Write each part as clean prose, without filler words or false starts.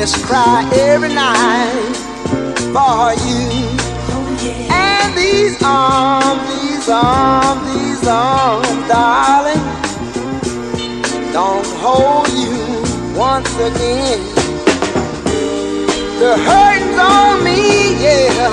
just cry every night for you. And these arms, these arms, these arms, darling, don't hold you once again. The hurting's on me, yeah.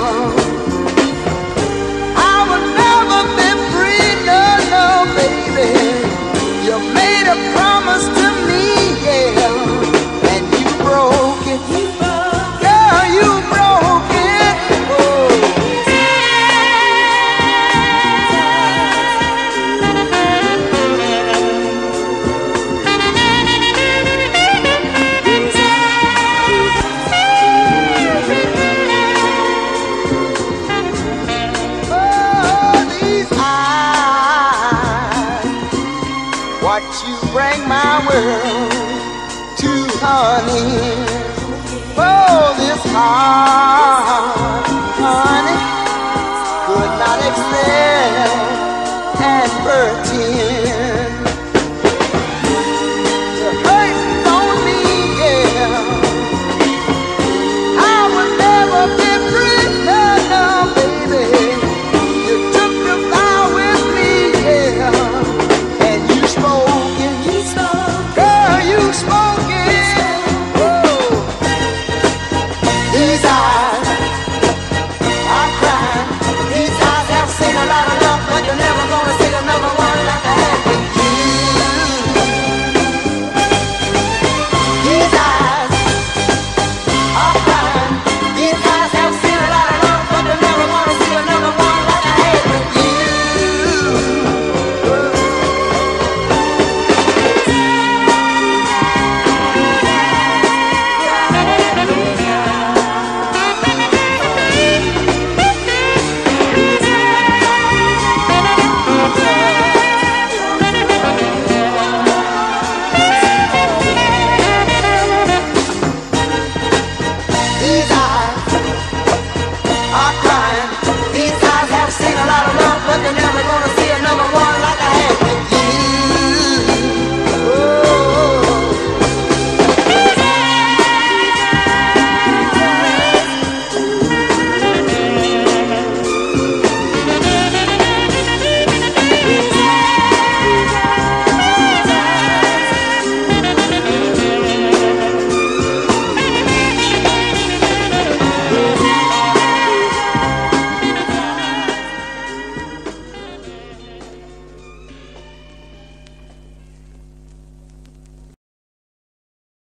I will never be free, no, no, baby. You made a promise to me, yeah, and you broke it. Girl, you broke it. Oh. Watch you bring my world to honey. Oh, this heart